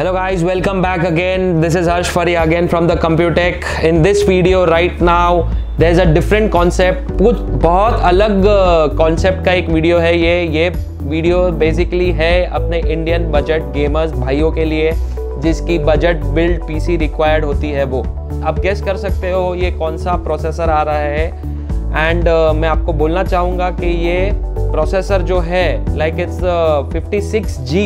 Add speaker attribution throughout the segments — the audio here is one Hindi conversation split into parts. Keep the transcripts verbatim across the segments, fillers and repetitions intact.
Speaker 1: Hello guys, welcome back again. This is Harsh Fari again from the Computech. In this video right now, there's a different concept. कुछ बहुत अलग concept का एक वीडियो है ये ये वीडियो बेसिकली है अपने इंडियन बजट गेमर्स भाइयों के लिए जिसकी बजट बिल्ड पीसी रिक्वायर्ड होती है वो। आप गेस कर सकते हो ये कौन सा प्रोसेसर आ रहा है एंड uh, मैं आपको बोलना चाहूँगा कि ये प्रोसेसर जो है like it's fifty six G,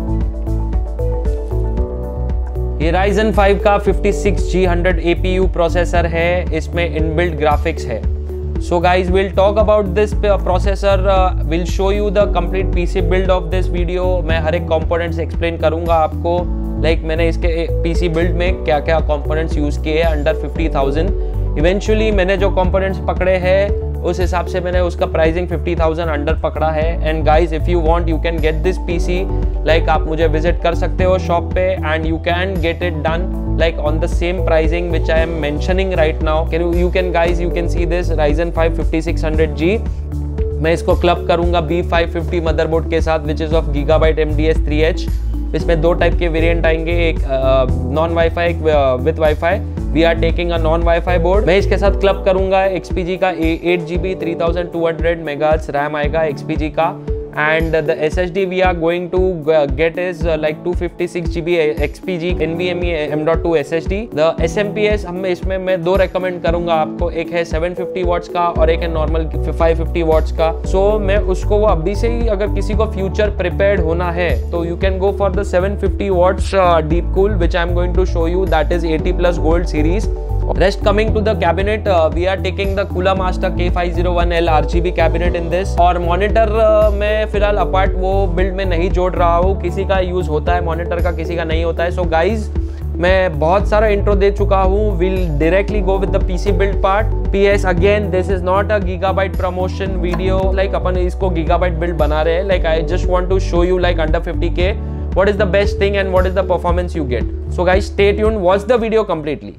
Speaker 1: ये Ryzen फाइव का fifty six G hundred A P U processor है, इसमें इनबिल्ट ग्राफिक्स है। So guys will talk about this processor, will show you the complete PC build of this video. मैं हर एक कंपोनेंट्स एक्सप्लेन करूंगा आपको, लाइक like मैंने इसके पीसी बिल्ड में क्या क्या कंपोनेंट्स यूज किए हैं अंडर फिफ्टी थाउजेंड। इवेंचुअली मैंने जो कंपोनेंट्स पकड़े हैं उस हिसाब से मैंने उसका प्राइसिंग फिफ्टी थाउजेंड अंडर पकड़ा है। And guys if you want you can get this PC, like आप मुझे विजिट कर सकते हो शॉप पे and you can get it done like on the same pricing which I am mentioning right now. Can you can guys you can see this Ryzen five fifty six hundred G. मैं इसको क्लब करूंगा बी फाइव फिफ्टी मदरबोर्ड के साथ which is of Gigabyte M D S three H. इसमें दो टाइप के वेरिएंट आएंगे, एक नॉन वाईफाई एक with wifi. We are taking a non wifi board. मैं इसके साथ क्लब करूंगा एक्सपीजी का eight G B three thousand two hundred megahertz RAM आएगा एक्सपीजी का। And the S S D we are going to get is uh, like two fifty six G B X P G N V M e M dot two S S D। The S M P S हम इसमें मैं दो recommend करूंगा आपको, एक है सेवन फिफ्टी वॉट्स का और एक है नॉर्मल फाइव फिफ्टी वॉट्स का। सो so, मैं उसको वो अभी से ही अगर किसी को फ्यूचर प्रिपेयर्ड होना है तो you can go for the seven fifty watts deep cool which I am going to show you, that is eighty plus gold series. Rest coming to the cabinet, uh, we are taking the Cooler Master K five zero one L R G B cabinet in this। और मॉनिटर uh, मैं फिलहाल अपार्ट वो बिल्ड में नहीं जोड़ रहा हूँ, किसी का यूज होता है मॉनिटर का, किसी का नहीं होता है। सो गाइज मैं बहुत सारा इंट्रो दे चुका हूँ, will directly go with the PC build part. P S again this is not a Gigabyte promotion video, like अपन इसको गीगाबाइट बिल्ड बना रहे हैं। Like I just want to show you like under fifty K what is the best thing and what is the performance you get। So guys stay tuned, watch the video completely।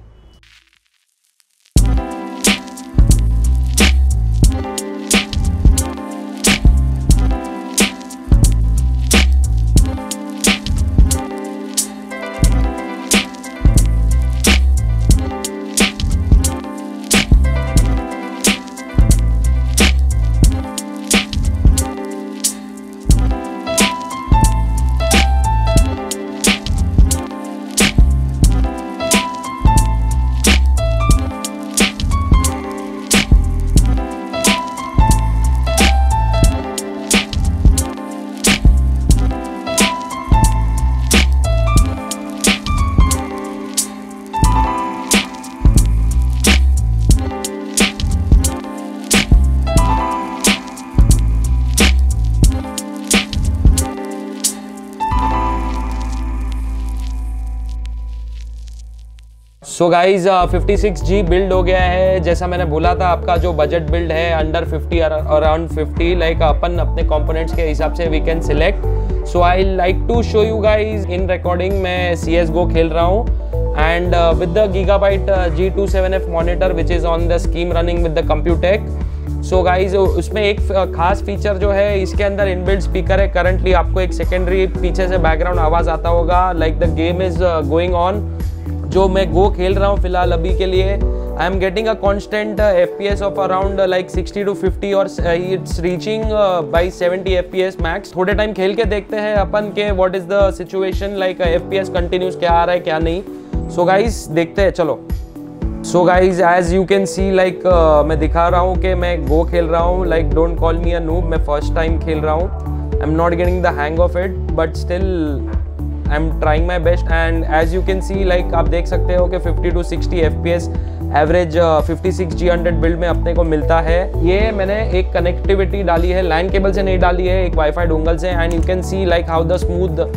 Speaker 1: So guys fifty six G build हो गया है। जैसा मैंने बोला था आपका जो बजट बिल्ड है under fifty around fifty, like अपन अपने कंपोनेंट्स के हिसाब से we can select. So I like to show you guys in recording मैं सी एस गो खेल रहा हूँ and with the Gigabyte G two seven F monitor which is on the screen running with the कंप्यूटेक। So guys उसमें एक खास फीचर जो है इसके अंदर इनबिल्ट स्पीकर है। करंटली आपको एक सेकेंडरी पीछे से बैकग्राउंड आवाज आता होगा, like the game is going on. जो मैं गो खेल रहा हूँ फिलहाल अभी के लिए, I am getting a constant F P S of around like sixty two fifty और it's reaching by seventy F P S max. थोड़े टाइम खेल के देखते हैं अपन के what is the situation, like F P S continuous क्या आ रहा है क्या नहीं। सो so गाइज देखते हैं, चलो। So guys as you can see like मैं दिखा रहा हूँ कि मैं गो खेल रहा हूँ, like don't call me a noob, मैं फर्स्ट टाइम खेल रहा हूँ। I am not getting the hang of it but still I am trying my best. And as you can see like आप देख सकते हो कि fifty to sixty F P S average fifty six G hundred build में अपने को मिलता है। ये मैंने एक कनेक्टिविटी डाली है, लैन केबल से नहीं डाली है, एक वाईफाई डोंगल से। And you can see like how the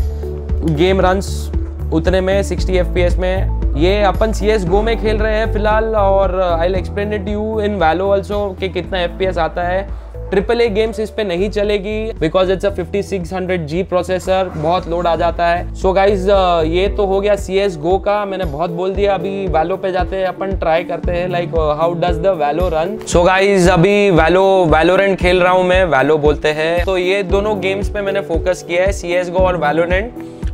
Speaker 1: smooth game runs उतने में सिक्सटी एफ पी एस में। ये अपन सी एस गो में खेल रहे हैं फिलहाल और I will explain it you in Valo also कि कितना एफ पी एस आता है। ट्रिपल ए गेम्स इस पे नहीं चलेगी because it's a fifty six hundred G processor, बहुत लोड आ जाता है। सो so गाइज ये तो हो गया सी एस गो का, मैंने बहुत बोल दिया। अभी वैलो पे जाते हैं, अपन ट्राई करते हैं like how does the Valo run. So guys अभी वैलो वैलोरेंट खेल रहा हूँ मैं, वैलो बोलते हैं। तो ये दोनों गेम्स पे मैंने फोकस किया है, सी एस गो और वैलोरेंट।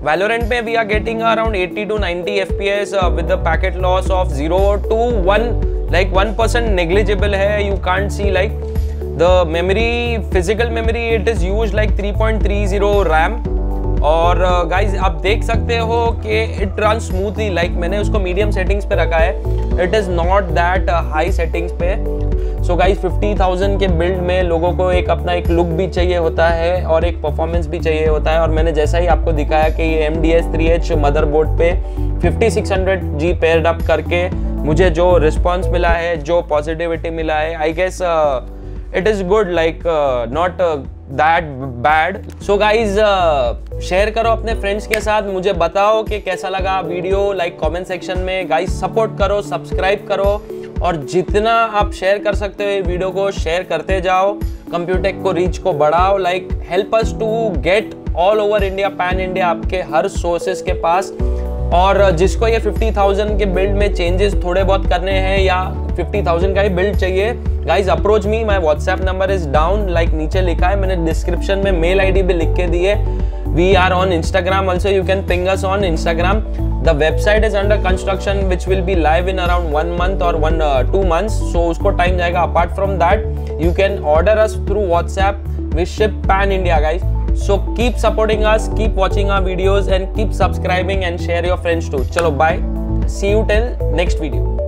Speaker 1: Valorant में we are getting around eighty to ninety F P S uh, with the packet loss of zero to one, like one percent negligible है. You can't see like the memory, physical memory, it is used like three point three zero RAM. और गाइज uh, आप देख सकते हो कि इट रन स्मूथली, लाइक मैंने उसको मीडियम सेटिंग्स पे रखा है. It is not that high settings पे. सो गाइज फिफ्टी थाउजेंड के बिल्ड में लोगों को एक अपना एक लुक भी चाहिए होता है और एक परफॉर्मेंस भी चाहिए होता है. और मैंने जैसा ही आपको दिखाया कि ये M D S three H motherboard पे fifty six hundred G paired up करके मुझे जो रिस्पॉन्स मिला है, जो पॉजिटिविटी मिला है, I guess it is good, like not that bad. So guys share करो अपने फ्रेंड्स के साथ, मुझे बताओ कि कैसा लगा वीडियो, लाइक कमेंट सेक्शन में. गाइज सपोर्ट करो, सब्सक्राइब करो और जितना आप शेयर कर सकते हो ये वीडियो को शेयर करते जाओ. कंप्यूटेक को रीच को बढ़ाओ, like help us to get all over India, pan India आपके हर सोर्सेस के पास. और जिसको ये फिफ्टी थाउजेंड के बिल्ड में चेंजेस थोड़े बहुत करने हैं या फिफ्टी थाउजेंड का ही बिल्ड चाहिए, guys approach me. My WhatsApp number is down, like नीचे लिखा है, मैंने डिस्क्रिप्शन में मेल आईडी भी लिख के दी है. We are on Instagram also, you can ping us on Instagram. The website is under construction which will be live in around one month और वन टू मंथ्स, सो उसको टाइम जाएगा. Apart from that you can order us through WhatsApp, we ship pan India guys. So keep supporting us, keep watching our videos and keep subscribing and share your friends too. Chalo bye. See you till next video.